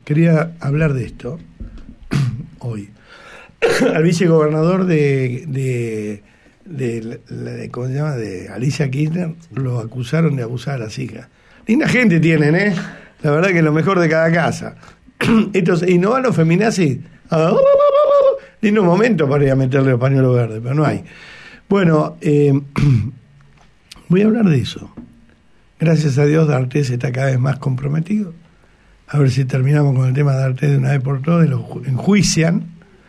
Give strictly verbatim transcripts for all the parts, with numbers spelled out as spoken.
quería hablar de esto hoy. Al vicegobernador de, de, de, de, ¿cómo se llama? De Alicia Kirchner, lo acusaron de abusar a las hijas. Linda gente tienen, ¿eh? La verdad que es lo mejor de cada casa. Entonces, y no van los feminazis. Lindo momento para ir a meterle los pañuelos verdes, pero no hay. Bueno, eh, voy a hablar de eso. Gracias a Dios, D'Artés está cada vez más comprometido. A ver si terminamos con el tema de D'Artés de una vez por todas, y lo enjuician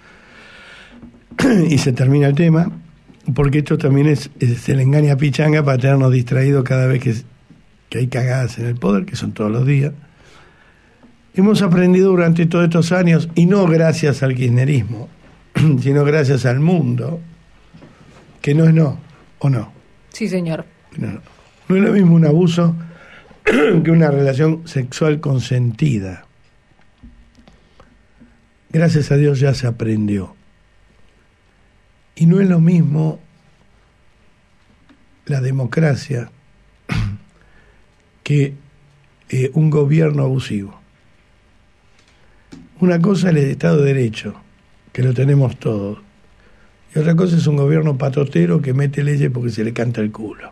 y se termina el tema, porque esto también es, es se le engaña a Pichanga para tenernos distraídos cada vez que, que hay cagadas en el poder, que son todos los días. Hemos aprendido durante todos estos años, y no gracias al kirchnerismo, sino gracias al mundo, que no es no, o no. Sí, señor. No, no. No es lo mismo un abuso que una relación sexual consentida. Gracias a Dios ya se aprendió. Y no es lo mismo la democracia que eh, un gobierno abusivo. Una cosa es el Estado de Derecho, que lo tenemos todos, y otra cosa es un gobierno patotero que mete leyes porque se le canta el culo.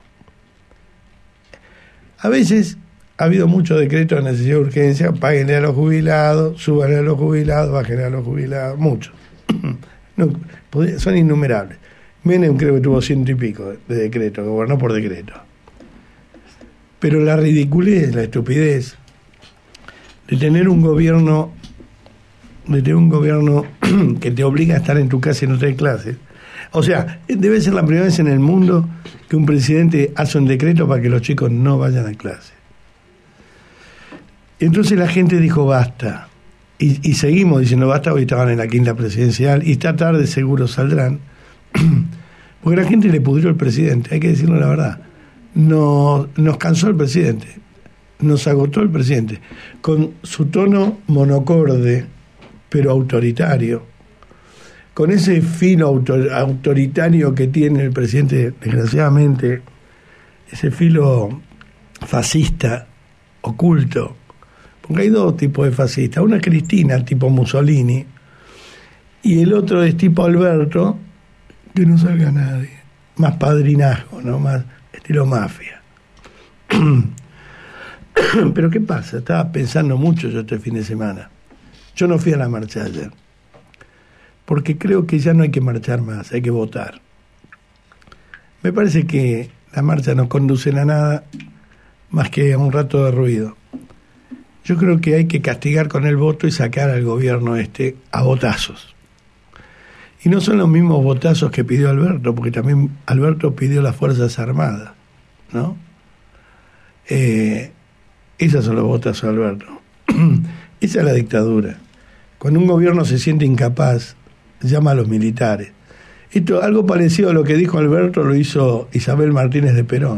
A veces ha habido muchos decretos de necesidad de urgencia, páguenle a los jubilados, súbanle a los jubilados, bájenle a los jubilados, muchos. No, son innumerables. Menem creo que tuvo ciento y pico de decretos, gobernó por decreto. Pero la ridiculez, la estupidez de tener un gobierno, de tener un gobierno que te obliga a estar en tu casa y no tener clases. O sea, debe ser la primera vez en el mundo que un presidente hace un decreto para que los chicos no vayan a clase. Entonces la gente dijo basta. Y, y seguimos diciendo basta, hoy estaban en la quinta presidencial, y esta tarde seguro saldrán. Porque la gente le pudrió al presidente, hay que decirlo la verdad. Nos, nos cansó el presidente, nos agotó el presidente, con su tono monocorde, pero autoritario, con ese filo autor, autoritario que tiene el presidente, desgraciadamente, ese filo fascista, oculto, porque hay dos tipos de fascistas, una es Cristina, tipo Mussolini, y el otro es tipo Alberto, que no salga nadie, más padrinazgo, ¿no? Más estilo mafia. Pero ¿qué pasa? Estaba pensando mucho yo este fin de semana. Yo no fui a la marcha ayer, porque creo que ya no hay que marchar más, hay que votar. Me parece que la marcha no conduce a nada más que a un rato de ruido. Yo creo que hay que castigar con el voto y sacar al gobierno este a botazos. Y no son los mismos botazos que pidió Alberto, porque también Alberto pidió las Fuerzas Armadas, ¿no? Eh, esos son los botazos de Alberto. Esa es la dictadura. Cuando un gobierno se siente incapaz, llama a los militares. Esto, algo parecido a lo que dijo Alberto, lo hizo Isabel Martínez de Perón.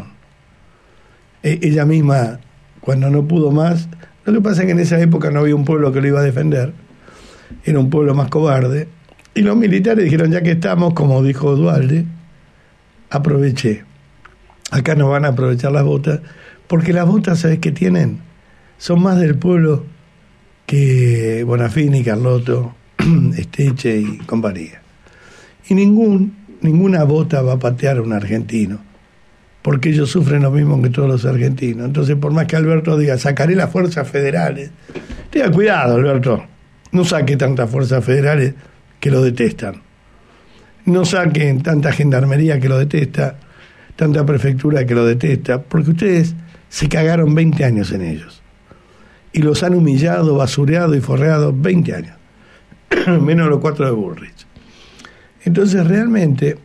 E- ella misma, cuando no pudo más, lo que pasa es que en esa época no había un pueblo que lo iba a defender, era un pueblo más cobarde, y los militares dijeron, ya que estamos, como dijo Duhalde, aproveché. Acá nos van a aprovechar las botas, porque las botas, ¿sabes qué tienen? Son más del pueblo que Bonafini, Carlotto, Esteche y compañía. Y ningún, ninguna bota va a patear a un argentino, porque ellos sufren lo mismo que todos los argentinos. Entonces, por más que Alberto diga, sacaré las fuerzas federales, tenga cuidado, Alberto, no saque tantas fuerzas federales que lo detestan. No saquen tanta gendarmería que lo detesta, tanta prefectura que lo detesta, porque ustedes se cagaron veinte años en ellos. Y los han humillado, basureado y forreado veinte años. Menos los cuatro de Bullrich. Entonces, realmente,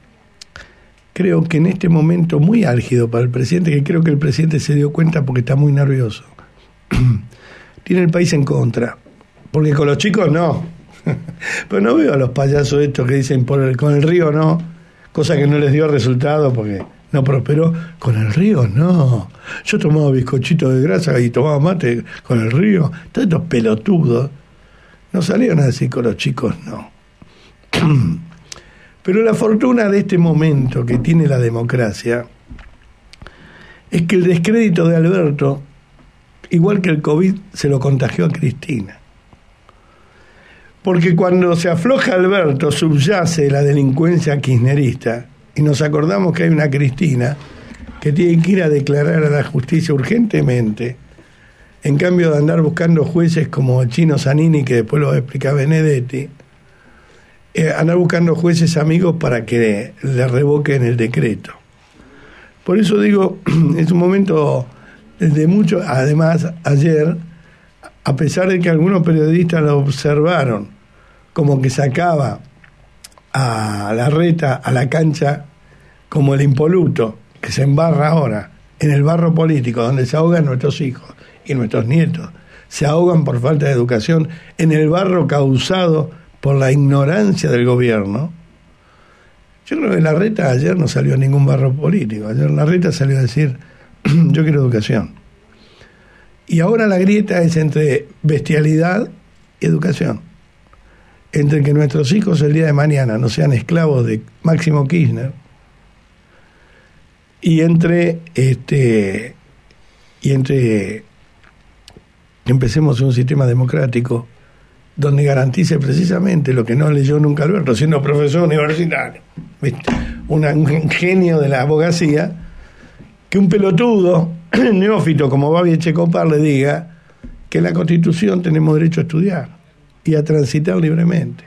creo que en este momento muy álgido para el presidente, que creo que el presidente se dio cuenta porque está muy nervioso, tiene el país en contra. Porque con los chicos no. Pero no veo a los payasos estos que dicen por el, con el río no, cosa que no les dio resultado porque no prosperó. Con el río no. Yo tomaba bizcochito de grasa y tomaba mate con el río. Todos estos pelotudos no salieron a decir con los chicos no. Pero la fortuna de este momento que tiene la democracia es que el descrédito de Alberto, igual que el COVID, se lo contagió a Cristina. Porque cuando se afloja Alberto subyace la delincuencia kirchnerista y nos acordamos que hay una Cristina que tiene que ir a declarar a la justicia urgentemente, en cambio de andar buscando jueces como el Chino Zanini, que después lo va a explicar Benedetti, eh, andar buscando jueces amigos para que le revoquen el decreto. Por eso digo, es un momento de mucho, además ayer, a pesar de que algunos periodistas lo observaron como que sacaba a Larreta a la cancha como el impoluto que se embarra ahora en el barro político donde se ahogan nuestros hijos y nuestros nietos, se ahogan por falta de educación en el barro causado por la ignorancia del gobierno. Yo creo que Larreta ayer no salió a ningún barro político. Ayer Larreta salió a decir yo quiero educación. Y ahora la grieta es entre bestialidad y educación, entre que nuestros hijos el día de mañana no sean esclavos de Máximo Kirchner, y entre este y entre que empecemos un sistema democrático donde garantice precisamente lo que no leyó nunca Alberto, siendo profesor universitario, ¿viste? Una, un genio de la abogacía, que un pelotudo neófito como Babi Echecopar le diga que en la Constitución tenemos derecho a estudiar y a transitar libremente.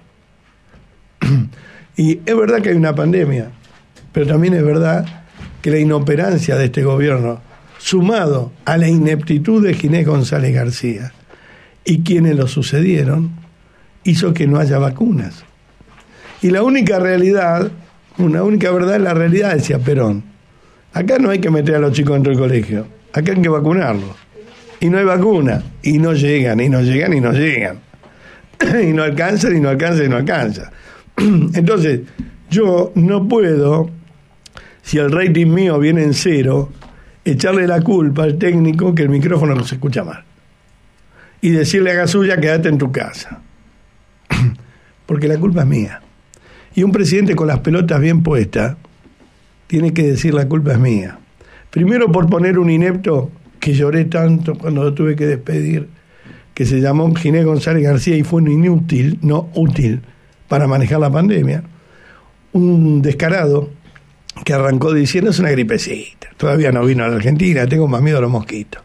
Y es verdad que hay una pandemia, pero también es verdad que la inoperancia de este gobierno, sumado a la ineptitud de Ginés González García y quienes lo sucedieron, hizo que no haya vacunas. Y la única realidad, una única verdad es la realidad, decía Perón. Acá no hay que meter a los chicos dentro del colegio, acá hay que vacunarlos. Y no hay vacuna, y no llegan, y no llegan, y no llegan. Y no alcanzan, y no alcanzan, y no alcanzan. Entonces, yo no puedo, si el rating mío viene en cero, echarle la culpa al técnico que el micrófono no se escucha mal. Y decirle a Gasulla, quédate en tu casa. Porque la culpa es mía. Y un presidente con las pelotas bien puestas tiene que decir la culpa es mía. Primero por poner un inepto que lloré tanto cuando lo tuve que despedir, que se llamó Ginés González García y fue un inútil, no útil, para manejar la pandemia. Un descarado que arrancó diciendo es una gripecita, todavía no vino a la Argentina, tengo más miedo a los mosquitos.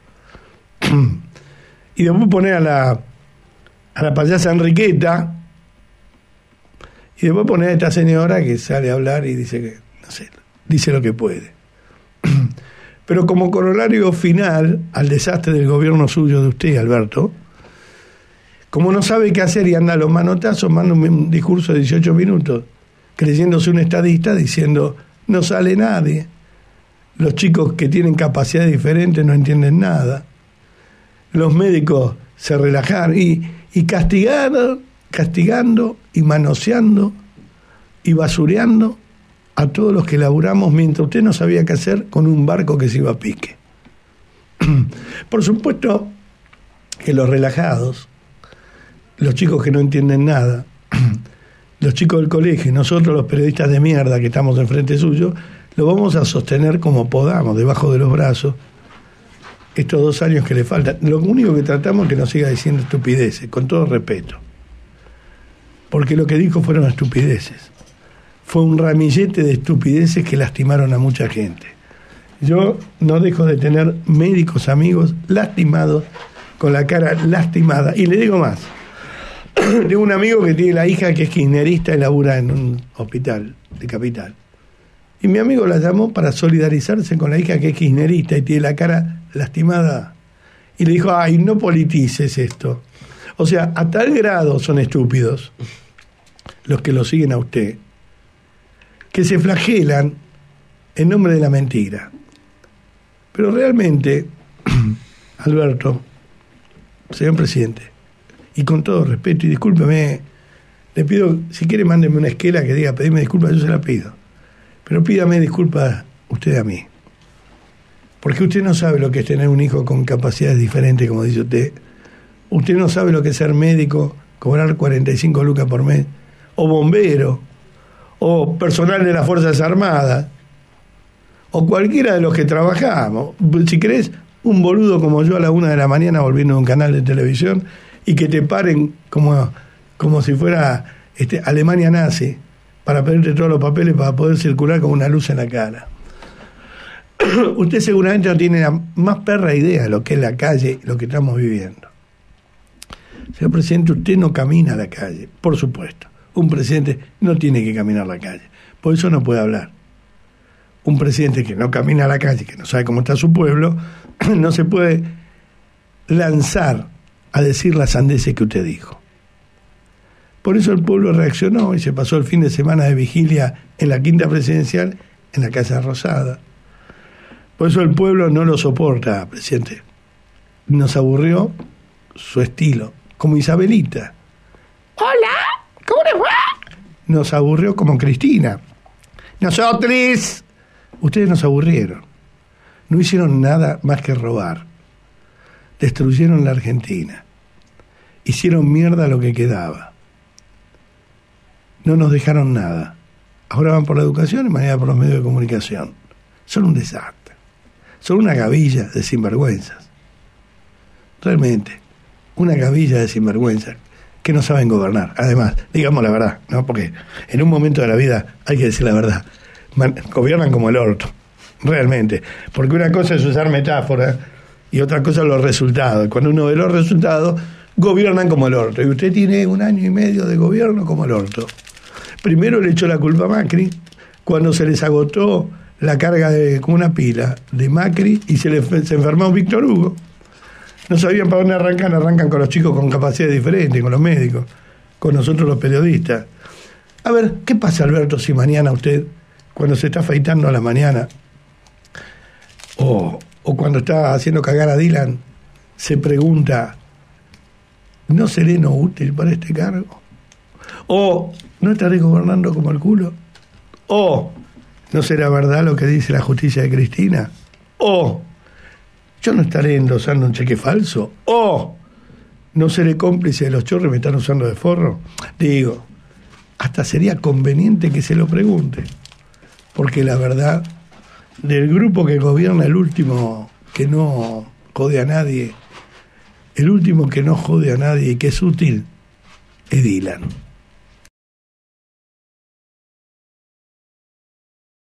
Y después poner a la a la payasa Enriqueta, y después poner a esta señora que sale a hablar y dice que, no sé, dice lo que puede. Pero como corolario final al desastre del gobierno suyo de usted, Alberto, como no sabe qué hacer y anda a los manotazos, manda un discurso de dieciocho minutos, creyéndose un estadista, diciendo, no sale nadie, los chicos que tienen capacidades diferentes no entienden nada, los médicos se relajaron, y, y castigaron, castigando y manoseando y basureando a todos los que laburamos mientras usted no sabía qué hacer con un barco que se iba a pique. Por supuesto que los relajados, los chicos que no entienden nada, los chicos del colegio, nosotros los periodistas de mierda que estamos enfrente suyo, lo vamos a sostener como podamos, debajo de los brazos, estos dos años que le faltan. Lo único que tratamos es que nos siga diciendo estupideces, con todo respeto. Porque lo que dijo fueron estupideces. Fue un ramillete de estupideces que lastimaron a mucha gente. Yo no dejo de tener médicos amigos lastimados, con la cara lastimada. Y le digo más. Tengo un amigo que tiene la hija que es kirchnerista y labura en un hospital de Capital. Y mi amigo la llamó para solidarizarse con la hija que es kirchnerista y tiene la cara lastimada. Y le dijo, ay, no politices esto. O sea, a tal grado son estúpidos los que lo siguen a usted, que se flagelan en nombre de la mentira. Pero realmente, Alberto, señor presidente, y con todo respeto, y discúlpeme, le pido, si quiere mándeme una esquela que diga, pedime disculpas, yo se la pido. Pero pídame disculpas usted a mí. Porque usted no sabe lo que es tener un hijo con capacidades diferentes, como dice usted. Usted no sabe lo que es ser médico, cobrar cuarenta y cinco lucas por mes, o bombero, o personal de las Fuerzas Armadas, o cualquiera de los que trabajamos. Si querés, un boludo como yo a la una de la mañana volviendo a un canal de televisión y que te paren como, como si fuera este, Alemania nazi, para pedirte todos los papeles para poder circular con una luz en la cara. Usted seguramente no tiene la más perra idea de lo que es la calle, lo que estamos viviendo. Señor presidente, usted no camina a la calle, por supuesto. Un presidente no tiene que caminar a la calle, por eso no puede hablar. Un presidente que no camina a la calle, que no sabe cómo está su pueblo, no se puede lanzar a decir las sandeces que usted dijo. Por eso el pueblo reaccionó y se pasó el fin de semana de vigilia en la Quinta Presidencial, en la Casa Rosada. Por eso el pueblo no lo soporta, presidente. Nos aburrió su estilo, como Isabelita. Hola, ¿cómo le va? Nos aburrió como Cristina. Nosotros. Ustedes nos aburrieron. No hicieron nada más que robar. Destruyeron la Argentina. Hicieron mierda lo que quedaba. No nos dejaron nada. Ahora van por la educación y mañana por los medios de comunicación. Son un desastre. Son una gavilla de sinvergüenzas. Realmente, una gavilla de sinvergüenzas que no saben gobernar. Además, digamos la verdad, ¿no? Porque en un momento de la vida hay que decir la verdad. Man, gobiernan como el orto, realmente. Porque una cosa es usar metáforas y otra cosa los resultados. Cuando uno ve los resultados, gobiernan como el orto. Y usted tiene un año y medio de gobierno como el orto. Primero le echó la culpa a Macri cuando se les agotó la carga de, como una pila de Macri y se, le, se enfermó Víctor Hugo. No sabían para dónde arrancan, arrancan con los chicos con capacidades diferentes, con los médicos, con nosotros los periodistas. A ver, ¿qué pasa, Alberto, si mañana usted, cuando se está afeitando a la mañana, o, o cuando está haciendo cagar a Dylan, se pregunta, ¿no seré no útil para este cargo? ¿O no estaré gobernando como el culo? ¿O no será verdad lo que dice la justicia de Cristina? ¿O yo no estaré endosando un cheque falso? ¿O no seré cómplice de los chorros que me están usando de forro? Digo, hasta sería conveniente que se lo pregunte, porque la verdad, del grupo que gobierna, el último que no jode a nadie, el último que no jode a nadie y que es útil, es Dylan.